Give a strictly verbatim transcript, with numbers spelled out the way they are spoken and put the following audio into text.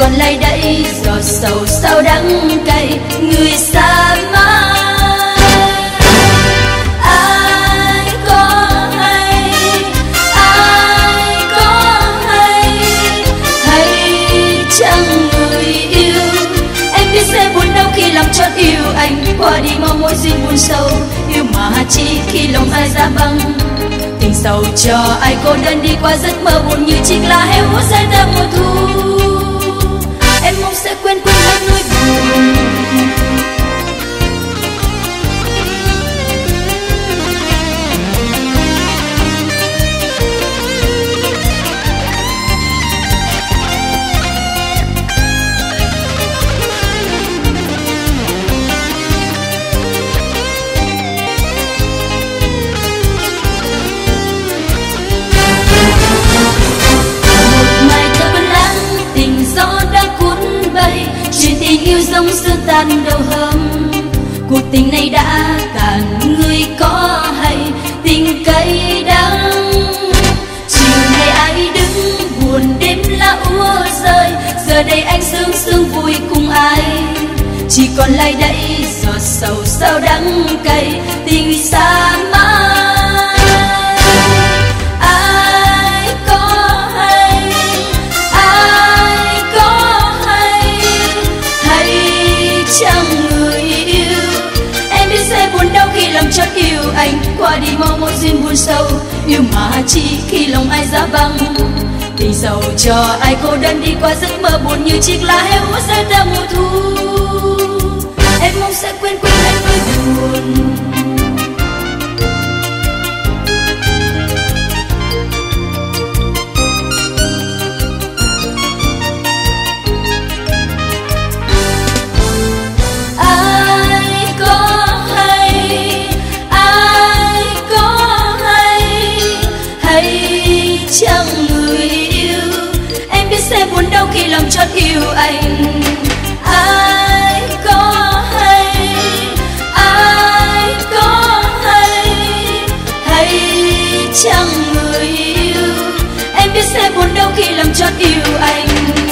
còn lại đây giọt sầu sao đắng cay người xa mãi. Ai có hay, ai có hay, hay chăng người yêu em biết sẽ buồn đau khi lòng chót yêu anh qua đi mau mỗi duyên buồn sâu yêu mà chỉ khi lòng ai giá băng tình sầu cho ai cô đơn đi qua giấc mơ buồn như chiếc lá héo úa rơi ra mùa thu. Em mong sẽ quên quên hết nỗi buồn. Giống sương tan đầu hâm cuộc tình này đã cạn người có hay tình cay đắng chiều này ai đứng buồn đêm lá úa rơi giờ đây anh sương sương vui cùng ai chỉ còn lại đây giọt sầu sao đắng cay tình xa mãi. Ai có hay, ai có hay, hay chăng người yêu em biết sẽ buồn đau khi lòng chót yêu anh qua đi mau mỗi duyên buồn sâu yêu mà chỉ khi lòng ai giá băng tình sầu cho ai cô đơn đi qua giấc mơ buồn như chiếc lá héo úa rơi ra mùa thu. Em mong sẽ quên quên hết nỗi buồn. Chẳng người yêu em biết sẽ buồn đau khi lòng chót yêu anh. Ai có hay, ai có hay, hay chẳng người yêu em biết sẽ buồn đau khi lòng chót yêu anh.